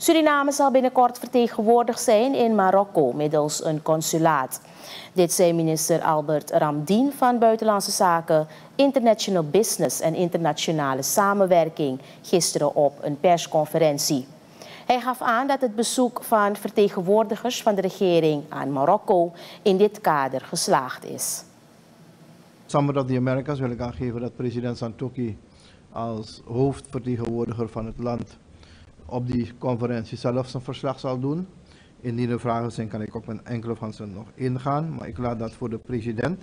Suriname zal binnenkort vertegenwoordigd zijn in Marokko middels een consulaat. Dit zei minister Albert Ramdien van Buitenlandse Zaken, International Business en Internationale Samenwerking gisteren op een persconferentie. Hij gaf aan dat het bezoek van vertegenwoordigers van de regering aan Marokko in dit kader geslaagd is. Samen met de Amerika's wil ik aangeven dat president Santokhi als hoofdvertegenwoordiger van het land op die conferentie zelf zijn verslag zal doen. Indien er vragen zijn, kan ik op een enkele van ze nog ingaan, maar ik laat dat voor de president.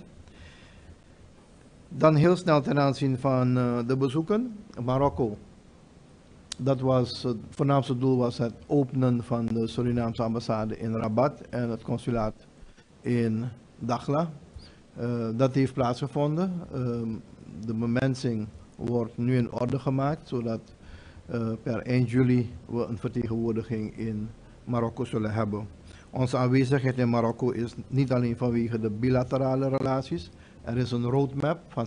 Dan heel snel ten aanzien van de bezoeken. Marokko. Dat was het voornaamste doel was het openen van de Surinaamse ambassade in Rabat en het consulaat in Dakhla. Dat heeft plaatsgevonden. De bemensing wordt nu in orde gemaakt, zodat per 1 juli we een vertegenwoordiging in Marokko zullen hebben. Onze aanwezigheid in Marokko is niet alleen vanwege de bilaterale relaties. Er is een roadmap van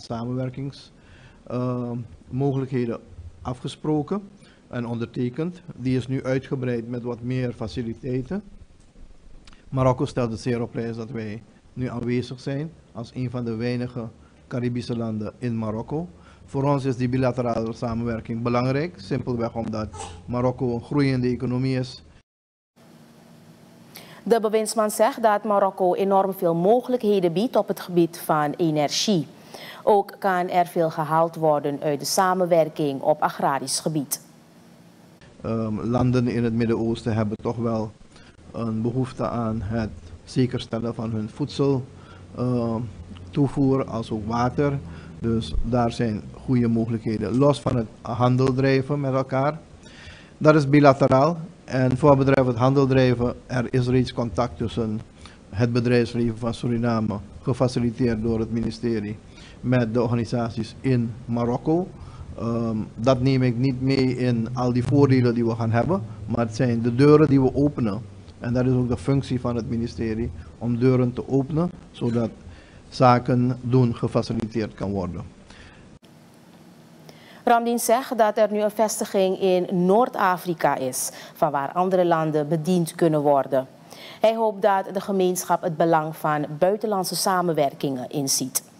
samenwerkingsmogelijkheden afgesproken en ondertekend. Die is nu uitgebreid met wat meer faciliteiten. Marokko stelt het zeer op prijs dat wij nu aanwezig zijn als een van de weinige Caribische landen in Marokko. Voor ons is die bilaterale samenwerking belangrijk, simpelweg omdat Marokko een groeiende economie is. De bewindsman zegt dat Marokko enorm veel mogelijkheden biedt op het gebied van energie. Ook kan er veel gehaald worden uit de samenwerking op agrarisch gebied. Landen in het Midden-Oosten hebben toch wel een behoefte aan het zekerstellen van hun voedseltoevoer als ook water. Dus daar zijn goede mogelijkheden. Los van het handel drijven met elkaar. Dat is bilateraal. En voor het bedrijf het handel drijven, er is reeds contact tussen het bedrijfsleven van Suriname, gefaciliteerd door het ministerie, met de organisaties in Marokko. Dat neem ik niet mee in al die voordelen die we gaan hebben, maar het zijn de deuren die we openen. En dat is ook de functie van het ministerie, om deuren te openen, zodat zaken doen gefaciliteerd kan worden. Ramdien zegt dat er nu een vestiging in Noord-Afrika is, van waar andere landen bediend kunnen worden. Hij hoopt dat de gemeenschap het belang van buitenlandse samenwerkingen inziet.